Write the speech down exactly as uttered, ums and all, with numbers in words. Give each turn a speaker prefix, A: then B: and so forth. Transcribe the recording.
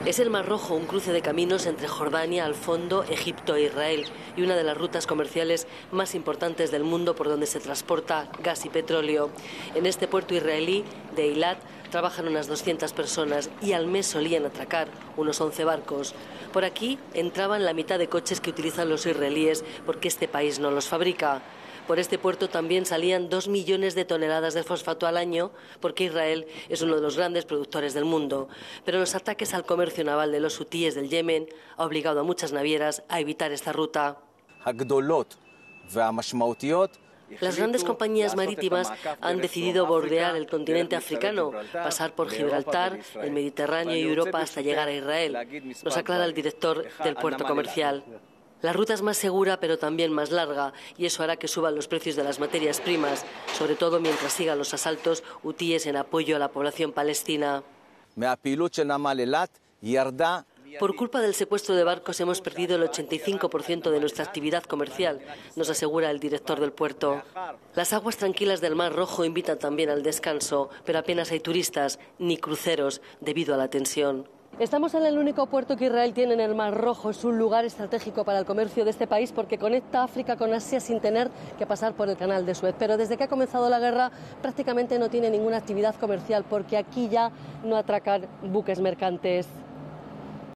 A: Es el Mar Rojo, un cruce de caminos entre Jordania, al fondo, Egipto e Israel, y una de las rutas comerciales más importantes del mundo por donde se transporta gas y petróleo. En este puerto israelí de Eilat trabajan unas doscientas personas y al mes solían atracar unos once barcos. Por aquí entraban la mitad de coches que utilizan los israelíes porque este país no los fabrica. Por este puerto también salían dos millones de toneladas de fosfato al año, porque Israel es uno de los grandes productores del mundo. Pero los ataques al comercio naval de los hutíes del Yemen ha obligado a muchas navieras a evitar esta ruta. Las grandes compañías marítimas han decidido bordear el continente africano, pasar por Gibraltar, el Mediterráneo y Europa hasta llegar a Israel, nos aclara el director del puerto comercial. La ruta es más segura, pero también más larga, y eso hará que suban los precios de las materias primas, sobre todo mientras sigan los asaltos hutíes en apoyo a la población palestina. Por culpa del secuestro de barcos hemos perdido el ochenta y cinco por ciento de nuestra actividad comercial, nos asegura el director del puerto. Las aguas tranquilas del Mar Rojo invitan también al descanso, pero apenas hay turistas ni cruceros debido a la tensión. Estamos en el único puerto que Israel tiene en el Mar Rojo. Es un lugar estratégico para el comercio de este país porque conecta África con Asia sin tener que pasar por el canal de Suez. Pero desde que ha comenzado la guerra prácticamente no tiene ninguna actividad comercial porque aquí ya no atracan buques mercantes.